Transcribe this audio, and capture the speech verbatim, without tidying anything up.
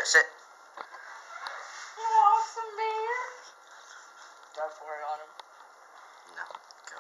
There, sit. You awesome bear. Do I pour it on him? No, go.